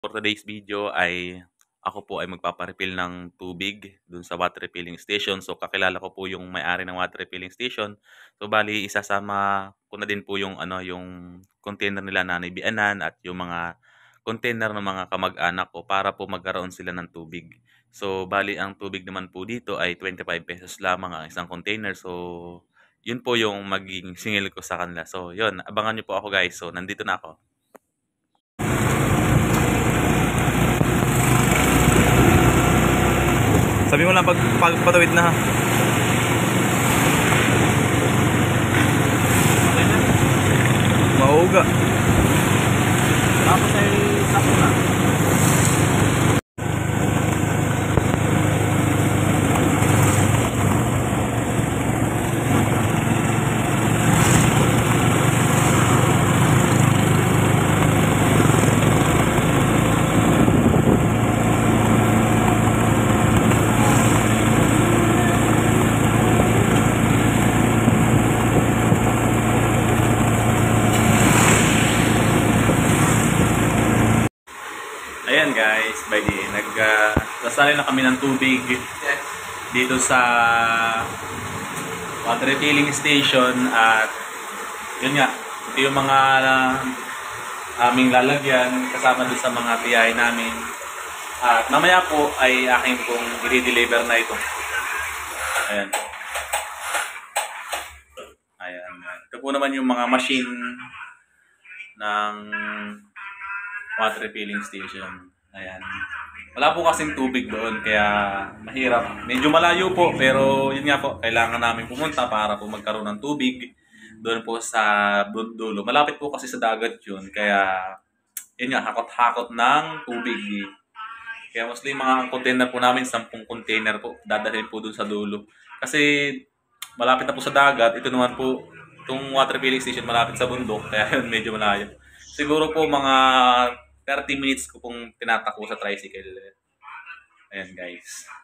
For today's video ay ako po ay magpapa-refill ng tubig dun sa water refilling station. So kakilala ko po yung may-ari ng water refilling station. So bali isasama ko na din po yung yung container nila Nanay Bianan at yung mga container ng mga kamag-anak ko para po magkaroon sila ng tubig. So bali ang tubig naman po dito ay 25 pesos lamang ang isang container. So yun po yung magiging singil ko sa kanila. So yun, abangan niyo po ako guys. So nandito na ako. Sabi mo lang pag patawid na ha. Mauga. Tapos ay sakto na. Ayan guys, by the nagsasalin na kami ng tubig dito sa water refilling station at yun nga, ito yung mga aming lalagyan kasama doon sa mga biyahe namin. At mamaya po ay aking pong i-deliver na ito. Ayan. Ayan. Ito po naman yung mga machine ng water refilling station. Ayan. Wala po kasing tubig doon kaya mahirap. Medyo malayo po pero yun nga po, kailangan namin pumunta para po magkaroon ng tubig doon po sa dulo. Malapit po kasi sa dagat yun kaya yun nga, hakot-hakot ng tubig. Kaya mostly mga container po namin, 10 container po, dadalhin po doon sa dulo. Kasi malapit na po sa dagat, ito naman po, itong water refilling station malapit sa bundok, kaya yun medyo malayo. Siguro po mga 30 minutes ko pong tinatakbo sa tricycle. Ayan guys.